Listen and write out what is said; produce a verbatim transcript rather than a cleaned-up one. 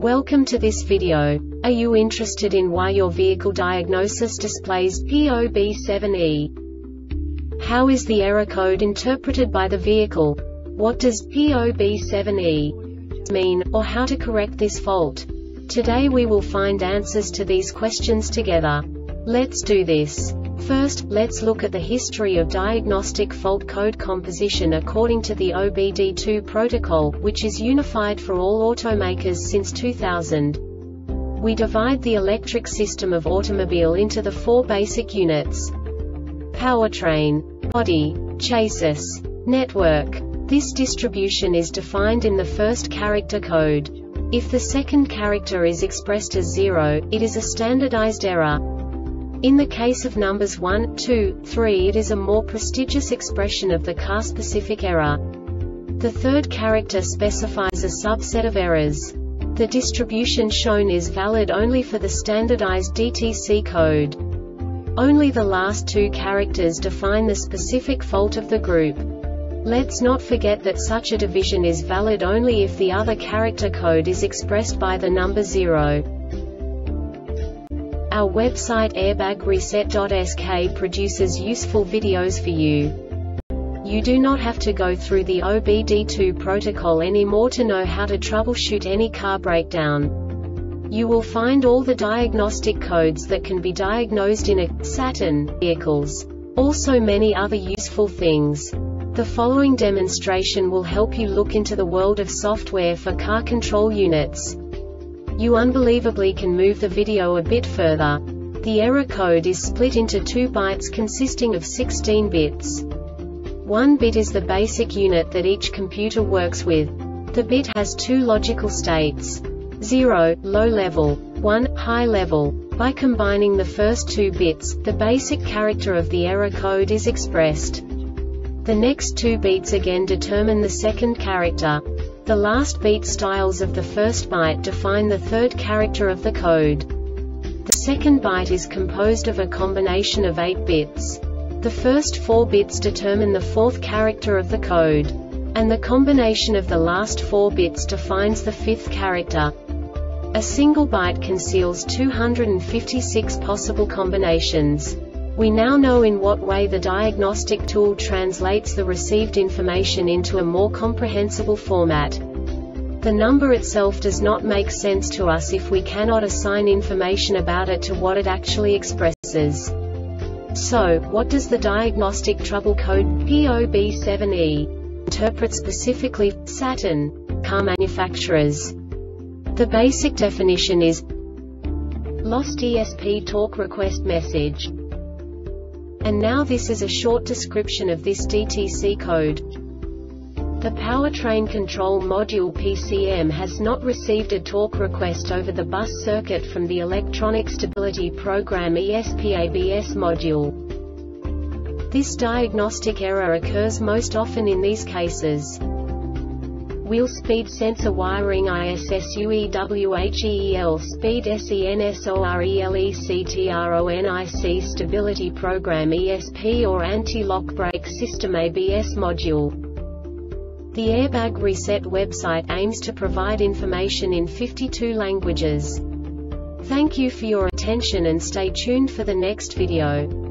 Welcome to this video. Are you interested in why your vehicle diagnosis displays P O B seven E? How is the error code interpreted by the vehicle? What does P O B seven E mean, or how to correct this fault? Today we will find answers to these questions together. Let's do this. First, let's look at the history of diagnostic fault code composition according to the O B D two protocol, which is unified for all automakers since two thousand. We divide the electric system of automobile into the four basic units: powertrain, body, chassis, network. This distribution is defined in the first character code. If the second character is expressed as zero, it is a standardized error. In the case of numbers one, two, three, it is a more prestigious expression of the car-specific error. The third character specifies a subset of errors. The distribution shown is valid only for the standardized D T C code. Only the last two characters define the specific fault of the group. Let's not forget that such a division is valid only if the other character code is expressed by the number zero. Our website airbag reset dot S K produces useful videos for you. You do not have to go through the O B D two protocol anymore to know how to troubleshoot any car breakdown. You will find all the diagnostic codes that can be diagnosed in a Saturn vehicles. Also many other useful things. The following demonstration will help you look into the world of software for car control units. You unbelievably can move the video a bit further. The error code is split into two bytes consisting of sixteen bits. One bit is the basic unit that each computer works with. The bit has two logical states: zero, low level, one, high level. By combining the first two bits, the basic character of the error code is expressed. The next two beats again determine the second character. The last beat styles of the first byte define the third character of the code. The second byte is composed of a combination of eight bits. The first four bits determine the fourth character of the code. And the combination of the last four bits defines the fifth character. A single byte conceals two hundred fifty-six possible combinations. We now know in what way the diagnostic tool translates the received information into a more comprehensible format. The number itself does not make sense to us if we cannot assign information about it to what it actually expresses. So, what does the diagnostic trouble code P O B seven E interpret specifically for Saturn car manufacturers? The basic definition is lost E S P talk request message. And now this is a short description of this D T C code. The Powertrain Control Module P C M has not received a torque request over the bus circuit from the Electronic Stability Program E S P A B S module. This diagnostic error occurs most often in these cases: wheel speed sensor wiring I S S U E W H E E L speed S E N S O R E L E C T R O N I C stability program E S P or anti-lock brake system A B S module. The Airbag Reset website aims to provide information in fifty-two languages. Thank you for your attention and stay tuned for the next video.